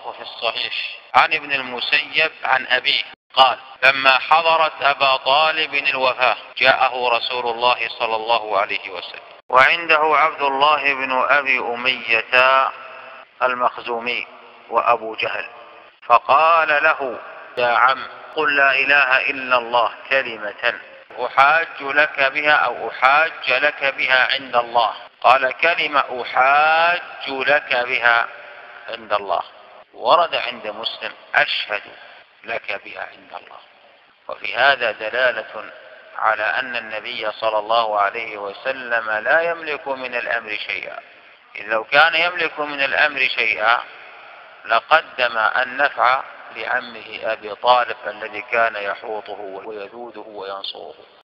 الله في الصحيح عن ابن المسيب عن أبيه قال: لما حضرت أبا طالب الوفاة جاءه رسول الله صلى الله عليه وسلم وعنده عبد الله بن أبي أمية المخزومي وأبو جهل، فقال له: يا عم، قل لا إله إلا الله كلمة أحاج لك بها أو أحاج لك بها عند الله. قال: كلمة أحاج لك بها عند الله. ورد عند مسلم: أشهد لك بها عند الله. وفي هذا دلالة على أن النبي صلى الله عليه وسلم لا يملك من الأمر شيئا، إذ لو كان يملك من الأمر شيئا لقدم النفع لعمه أبي طالب الذي كان يحوطه ويذوده وينصره.